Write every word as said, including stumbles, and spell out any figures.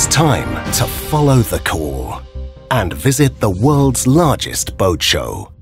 It's time to follow the call and visit the world's largest boat show.